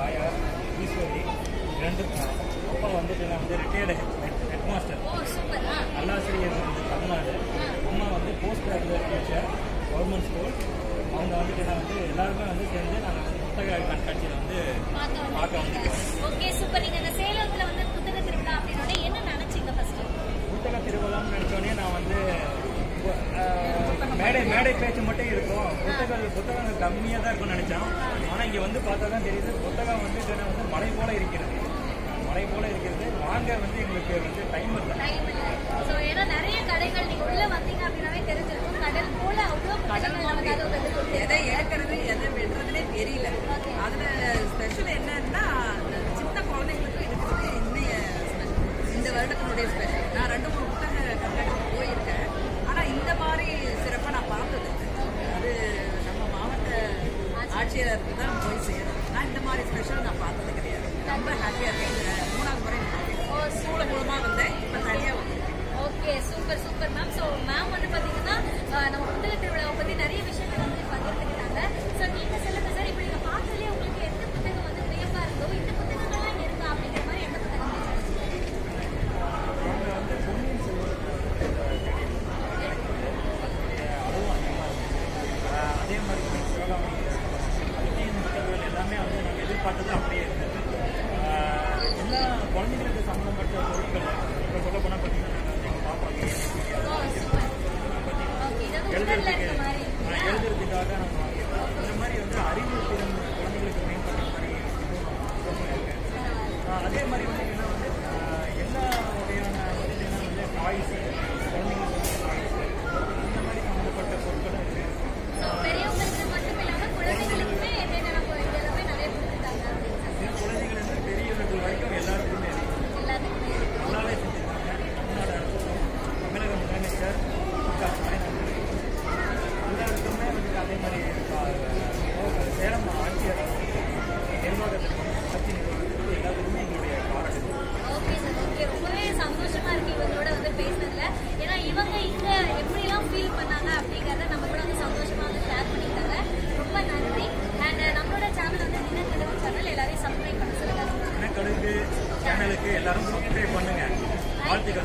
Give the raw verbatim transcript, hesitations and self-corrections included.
தாயார் ஈஸ்வரி ரெண்டு அப்பா வந்துட்டு நான் வந்து ரிட்டையர்டு ஹெட் மாஸ்டர் நல்லாசிரியர் வந்து தமிழ்நாடு. அம்மா வந்து post graduate teacher government school. அவங்க வந்துட்டு நான் வந்து எல்லாருமே வந்து சேர்ந்து நாங்கள் வந்து புத்தக கண்காட்சியில் வந்து பார்க்க வந்துருக்கோம். Okay super. நீங்க இந்த சேலத்துல வந்து புத்தக திருவிழா அப்படினோட என்ன நினைச்சீங்க ஃபர்ஸ்ட்? புத்தக திருவிழான்னு நினைச்சோடனே நான் வந்து மேடை மேடை பேச்சு மட்டும் இருக்கும், புத்தகங்கள் புத்தகங்கள் கம்மியாக தான் இருக்கும்னு நினைச்சோம். ஆனால் இங்கே வந்து பார்த்தா தான் தெரியுது புத்தகம் வந்து வந்து மலை போல இருக்கிறது, மலை போல இருக்கிறது. வாங்க வந்து எங்களுக்கு வந்து டைம் இல்லை. ஸோ ஏன்னா நிறைய கடைகள் நீங்கள் உள்ளே வந்தீங்க அப்படின்னாவே தெரிஞ்சிருக்கும், கடல் போல அவ்வளோ கடல் நமக்கு அது வந்து எதை ஏற்கிறது எதை வெட்டுறதுனே தெரியல. அதில் ஸ்பெஷல் என்னன்னா சின்ன குழந்தைங்களுக்கு இருக்கிறது இன்னைய இந்த வருடத்தினுடைய ஸ்பெஷல். நான் ரெண்டு மூணு புத்தக கண்காட்சிக்கு போயிருக்கேன், ஆனால் இந்த மாதிரி சிறப்பாக நான் பார்த்தது அது நம்ம மாவட்ட ஆட்சியருக்கு தான் போய் சேரும். நான் இந்த மாதிரி ஸ்பெஷல் நான் பார்த்தது கிடையாது. ரொம்ப ஹாப்பியாக இருக்கேன். இந்த மூணாவது முறை ஸ்கூல் மூலமாக வந்தேன், இப்போ தனியாக வந்தேன். Okay super super ma'am. So ma'am வந்து பார்த்தீங்கன்னா நம்ம புத்தக திருவிழாவை பற்றி நிறைய விஷயங்கள் வந்து பகிர்ந்துக்கிட்டாங்க. ஸோ நீங்கள் சொல்லுங்க சார், இப்போ நீங்கள் பார்த்ததுலேயே உங்களுக்கு எந்த புத்தகம் வந்து வியப்பாக இருக்கோ, இந்த புத்தகங்கள்லாம் இருக்கா அப்படிங்கிற மாதிரி எந்த புத்தகம்? அதே மாதிரி புத்தகங்கள் எல்லாமே வந்து நாங்கள் எதிர்பார்த்தது அப்படியே இருந்தது. எல்லா குழந்தைங்களுக்கு சம்மந்தப்பட்ட பொருட்கள் இப்போ சொல்ல போனால் பார்த்தீங்கன்னா நாங்கள் எங்கள் பாப்பாவுக்கு எழுதுறதுக்கு எழுதுறதுக்காக நம்ம வாங்கியிருக்கோம். இந்த மாதிரி வந்து அறிவு திறன் குழந்தைங்களுக்கு மேம்படுற மாதிரி இருக்கேன். அதே மாதிரி வந்து என்ன வந்து எல்லா வகையான வந்து டாய்ஸு குழந்தைங்களுக்கு வந்து டாய்ஸு இந்த மாதிரி சம்மந்தப்பட்ட பொருட்களும் இருக்குது. பெரியவங்களுக்கு மட்டும் இல்லாமல் குழந்தைகளுக்குமே என்னென்ன எல்லாமே நிறைய கொடுத்துருக்காங்க. குழந்தைகள் இருந்து பெரியவர்கள் வரைக்கும் எல்லாருக்குமே நல்லாவே செஞ்சுருக்காங்க. தமிழ்நாடு அரசும் தமிழக முதலமைச்சர் எல்லாருக்குமே வந்து அதே மாதிரி சேலம் ஆட்சியர் நிர்வாகத்திற்கு ஆட்சி நிர்வாகத்திற்கு எல்லாத்துக்குமே எங்களுடைய பாராட்டு. Okay sir, okay. ரொம்பவே சந்தோஷமா இருக்கு இவங்களோட வந்து பேசுனதுல. ஏன்னா இவங்க இங்க எப்படிலாம் ஃபீல் பண்ணாங்க அப்படிங்கிறத நம்ம கூட வந்து சந்தோஷமா வந்து ஷேர் பண்ணிட்டாங்க. ரொம்ப நன்றி. அண்ட் நம்மளோட சேனல் வந்து தினக்கடுகு சேனல் எல்லாரையும் சப்ஸ்கிரைப் பண்ண சொல்லுங்க. தினக்கடுகு சேனலுக்கு எல்லாரும் சப்ஸ்கிரைப் பண்ணுங்க. வாழ்த்துக்கள்.